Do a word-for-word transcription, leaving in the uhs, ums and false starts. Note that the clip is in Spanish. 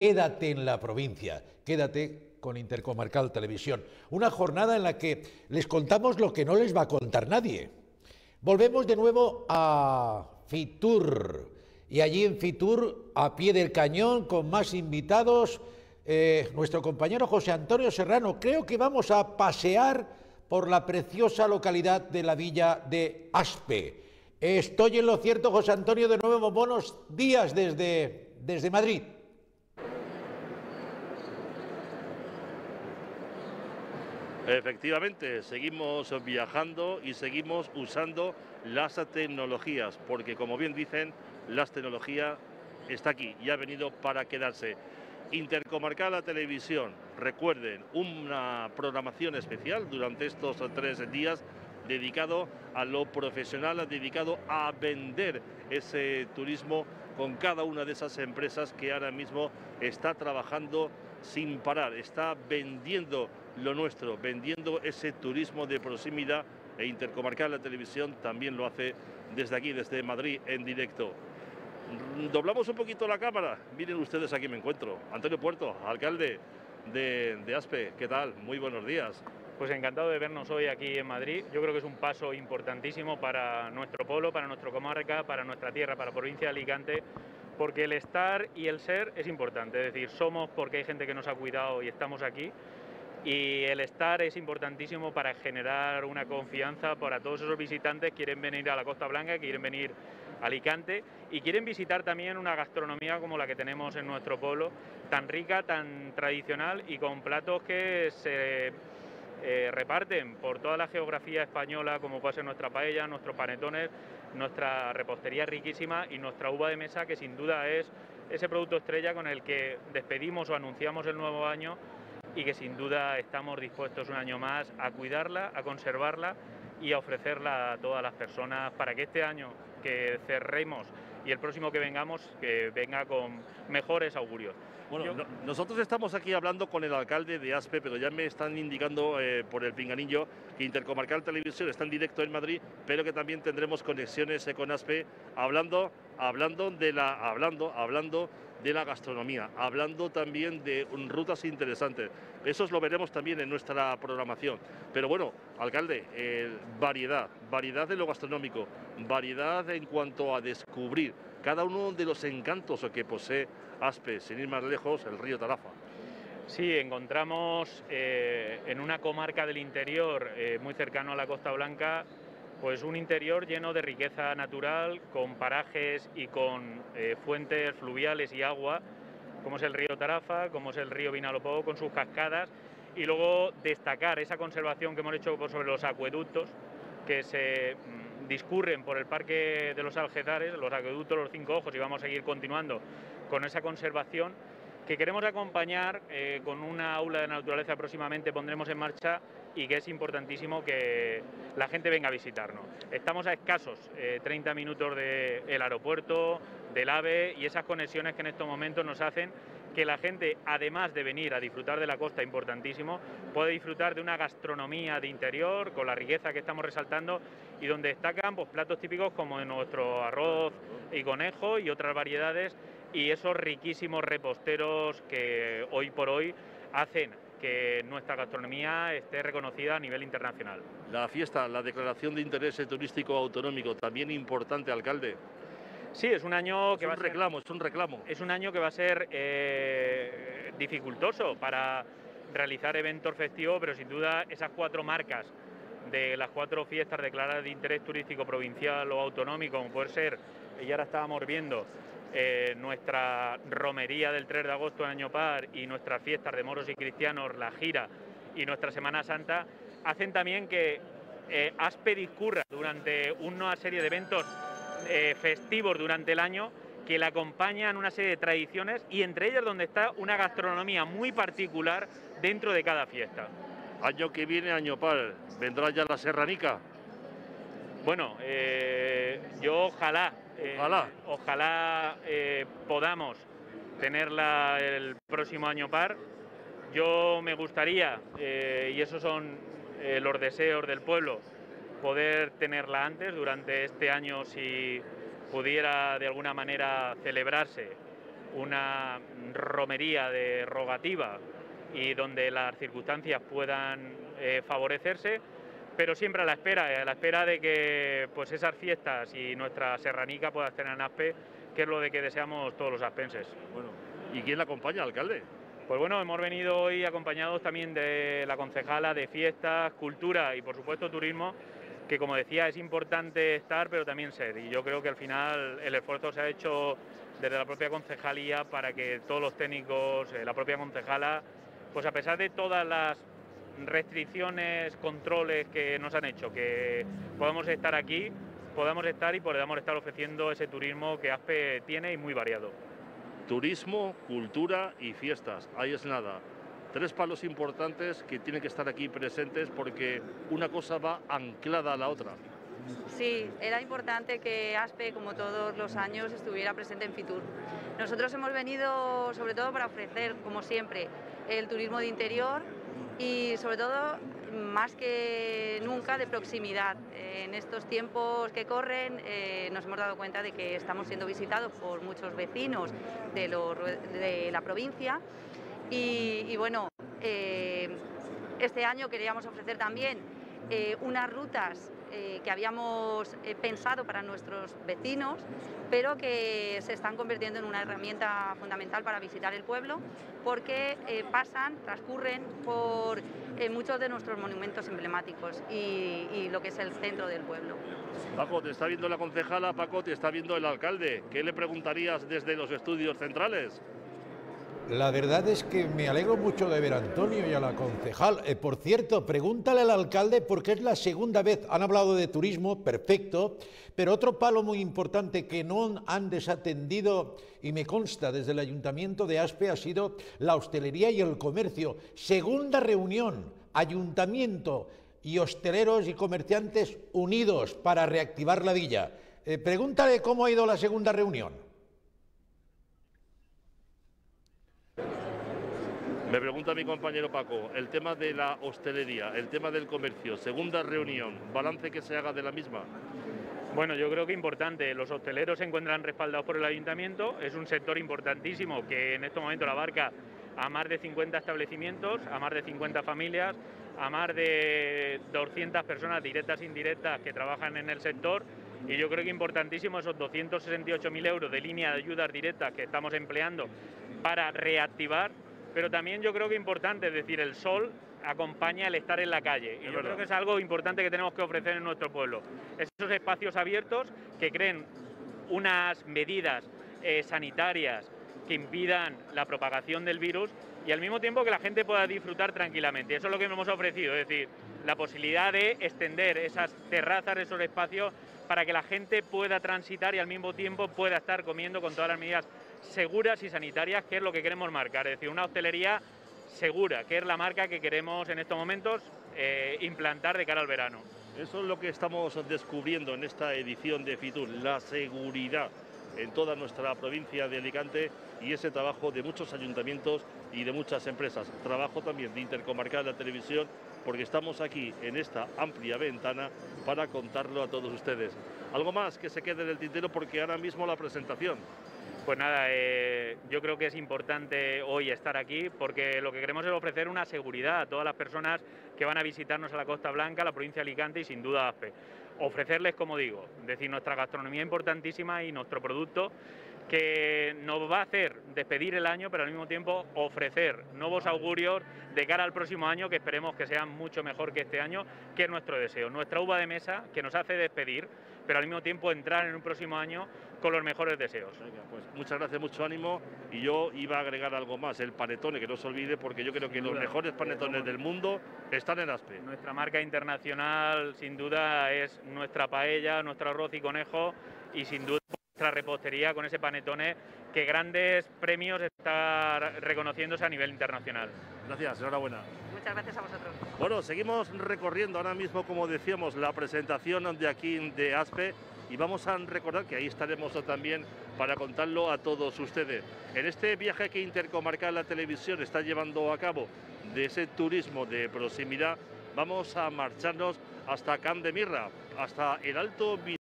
Quédate en la provincia, quédate con Intercomarcal Televisión. Una jornada en la que les contamos lo que no les va a contar nadie. Volvemos de nuevo a Fitur. Y allí en Fitur, a pie del cañón, con más invitados, eh, nuestro compañero José Antonio Serrano. Creo que vamos a pasear por la preciosa localidad de la villa de Aspe. Estoy en lo cierto, José Antonio, de nuevo. Buenos días desde, desde Madrid. Efectivamente, seguimos viajando y seguimos usando las tecnologías, porque como bien dicen, la tecnología está aquí y ha venido para quedarse. Intercomarcal a Televisión, recuerden, una programación especial durante estos tres días dedicado a lo profesional, dedicado a vender ese turismo con cada una de esas empresas que ahora mismo está trabajando sin parar, está vendiendo lo nuestro, vendiendo ese turismo de proximidad, e Intercomarcal la Televisión también lo hace desde aquí, desde Madrid, en directo. Doblamos un poquito la cámara, miren ustedes, aquí me encuentro, Antonio Puerto, alcalde de, de Aspe. ¿Qué tal? Muy buenos días. Pues encantado de vernos hoy aquí en Madrid. Yo creo que es un paso importantísimo para nuestro pueblo, para nuestra comarca, para nuestra tierra, para la provincia de Alicante, porque el estar y el ser es importante. Es decir, somos porque hay gente que nos ha cuidado y estamos aquí, y el estar es importantísimo para generar una confianza para todos esos visitantes que quieren venir a la Costa Blanca, que quieren venir a Alicante y quieren visitar también una gastronomía como la que tenemos en nuestro pueblo, tan rica, tan tradicional y con platos que se eh, reparten por toda la geografía española, como puede ser nuestra paella, nuestros panetones, nuestra repostería riquísima y nuestra uva de mesa, que sin duda es ese producto estrella con el que despedimos o anunciamos el nuevo año, y que sin duda estamos dispuestos un año más a cuidarla, a conservarla y a ofrecerla a todas las personas para que este año que cerremos y el próximo que vengamos, que venga con mejores augurios. Bueno, Yo... no, nosotros estamos aquí hablando con el alcalde de Aspe, pero ya me están indicando eh, por el pinganillo que Intercomarcal Televisión está en directo en Madrid, pero que también tendremos conexiones eh, con Aspe, hablando, hablando de la, hablando, hablando de la gastronomía, hablando también de um, rutas interesantes. Eso lo veremos también en nuestra programación. Pero bueno, alcalde, eh, variedad, variedad de lo gastronómico, variedad en cuanto a descubrir cada uno de los encantos que posee Aspe, sin ir más lejos, el río Tarafa. Sí, encontramos eh, en una comarca del interior, eh, muy cercano a la Costa Blanca, pues un interior lleno de riqueza natural, con parajes y con eh, fuentes fluviales y agua, como es el río Tarafa, como es el río Vinalopó, con sus cascadas, y luego destacar esa conservación que hemos hecho sobre los acueductos, que se mmm, discurren por el Parque de los Algezares, los acueductos Los Cinco Ojos, y vamos a seguir continuando con esa conservación, que queremos acompañar eh, con una aula de naturaleza próximamente pondremos en marcha, y que es importantísimo que la gente venga a visitarnos. Estamos a escasos eh, treinta minutos del aeropuerto, del AVE, y esas conexiones que en estos momentos nos hacen que la gente, además de venir a disfrutar de la costa, importantísimo, puede disfrutar de una gastronomía de interior con la riqueza que estamos resaltando, y donde destacan pues, platos típicos como nuestro arroz y conejo y otras variedades, y esos riquísimos reposteros que hoy por hoy hacen que nuestra gastronomía esté reconocida a nivel internacional. La fiesta, la declaración de interés turístico autonómico, también importante, alcalde. Sí, es un año que es va un a ser, reclamo, es un reclamo. Es un año que va a ser eh, dificultoso para realizar eventos festivos, pero sin duda esas cuatro marcas de las cuatro fiestas declaradas de interés turístico provincial o autonómico, como puede ser, y ahora estábamos viendo, eh, nuestra romería del tres de agosto en Año Par y nuestras fiestas de moros y cristianos, la gira y nuestra Semana Santa, hacen también que eh, Aspe discurra durante una serie de eventos eh, festivos durante el año, que le acompañan una serie de tradiciones, y entre ellas donde está una gastronomía muy particular dentro de cada fiesta. Año que viene, Año Par, ¿vendrá ya la serranica? Bueno, eh, yo ojalá, eh, ojalá, ojalá eh, podamos tenerla el próximo Año Par. Yo me gustaría, eh, y esos son eh, los deseos del pueblo, poder tenerla antes, durante este año, si pudiera de alguna manera celebrarse una romería de rogativa y donde las circunstancias puedan eh, favorecerse, pero siempre a la espera, a la espera de que pues esas fiestas y nuestra serranica pueda estar en Aspe, que es lo de que deseamos todos los aspenses. Bueno, ¿y quién le acompaña, alcalde? Pues bueno, hemos venido hoy acompañados también de la concejala de Fiestas, Cultura y por supuesto Turismo, que como decía es importante estar pero también ser, y yo creo que al final el esfuerzo se ha hecho desde la propia concejalía para que todos los técnicos, eh, la propia concejala, pues a pesar de todas las restricciones, controles que nos han hecho, que podamos estar aquí, podamos estar y podamos estar ofreciendo ese turismo que Aspe tiene y muy variado. Turismo, cultura y fiestas, ahí es nada. Tres palos importantes que tienen que estar aquí presentes porque una cosa va anclada a la otra. Sí, era importante que Aspe, como todos los años, estuviera presente en Fitur. Nosotros hemos venido sobre todo para ofrecer, como siempre, el turismo de interior y sobre todo, más que nunca, de proximidad. En estos tiempos que corren eh, nos hemos dado cuenta de que estamos siendo visitados por muchos vecinos de, los, de la provincia y, y bueno, eh, este año queríamos ofrecer también eh, unas rutas eh, que habíamos eh, pensado para nuestros vecinos, pero que se están convirtiendo en una herramienta fundamental para visitar el pueblo, porque eh, pasan, transcurren por eh, muchos de nuestros monumentos emblemáticos y, y lo que es el centro del pueblo. Paco, te está viendo la concejala, Paco, te está viendo el alcalde. ¿Qué le preguntarías desde los estudios centrales? La verdad es que me alegro mucho de ver a Antonio y a la concejal. Eh, por cierto, pregúntale al alcalde porque es la segunda vez. Han hablado de turismo, perfecto, pero otro palo muy importante que no han desatendido, y me consta desde el Ayuntamiento de Aspe, ha sido la hostelería y el comercio. Segunda reunión, Ayuntamiento y hosteleros y comerciantes unidos para reactivar la villa. Eh, pregúntale cómo ha ido la segunda reunión. Me pregunta mi compañero Paco, el tema de la hostelería, el tema del comercio, segunda reunión, balance que se haga de la misma. Bueno, yo creo que importante, los hosteleros se encuentran respaldados por el Ayuntamiento, es un sector importantísimo que en estos momentos abarca a más de cincuenta establecimientos, a más de cincuenta familias, a más de doscientas personas directas e indirectas que trabajan en el sector, y yo creo que importantísimo esos doscientos sesenta y ocho mil euros de línea de ayudas directas que estamos empleando para reactivar. Pero también yo creo que importante, es decir, el sol acompaña el estar en la calle. Y yo creo que es algo importante que tenemos que ofrecer en nuestro pueblo. Esos espacios abiertos que creen unas medidas eh, sanitarias que impidan la propagación del virus y al mismo tiempo que la gente pueda disfrutar tranquilamente. Eso es lo que nos hemos ofrecido, es decir, la posibilidad de extender esas terrazas, esos espacios, para que la gente pueda transitar y al mismo tiempo pueda estar comiendo con todas las medidas seguras y sanitarias, que es lo que queremos marcar, es decir, una hostelería segura, que es la marca que queremos en estos momentos eh, implantar de cara al verano. Eso es lo que estamos descubriendo en esta edición de Fitur, la seguridad en toda nuestra provincia de Alicante y ese trabajo de muchos ayuntamientos y de muchas empresas. Trabajo también de Intercomarcal la Televisión, porque estamos aquí en esta amplia ventana para contarlo a todos ustedes. Algo más que se quede en el tintero porque ahora mismo la presentación. Pues nada, eh, yo creo que es importante hoy estar aquí porque lo que queremos es ofrecer una seguridad a todas las personas que van a visitarnos a la Costa Blanca, a la provincia de Alicante y sin duda a Aspe. Ofrecerles, como digo, es decir, nuestra gastronomía importantísima y nuestro producto que nos va a hacer despedir el año, pero al mismo tiempo ofrecer nuevos augurios de cara al próximo año que esperemos que sean mucho mejor que este año, que es nuestro deseo. Nuestra uva de mesa que nos hace despedir, pero al mismo tiempo entrar en un próximo año con los mejores deseos. Venga, pues muchas gracias, mucho ánimo. Y yo iba a agregar algo más, el panetone, que no se olvide, porque yo creo que los mejores panetones del mundo están en Aspe. Nuestra marca internacional, sin duda, es nuestra paella, nuestro arroz y conejo, y sin duda nuestra repostería con ese panetone que grandes premios está reconociéndose a nivel internacional. Gracias, enhorabuena. Muchas gracias a vosotros. Bueno, seguimos recorriendo ahora mismo, como decíamos, la presentación de aquí de Aspe y vamos a recordar que ahí estaremos también para contarlo a todos ustedes. En este viaje que Intercomarcal la Televisión está llevando a cabo de ese turismo de proximidad, vamos a marcharnos hasta Can de Mirra, hasta el Alto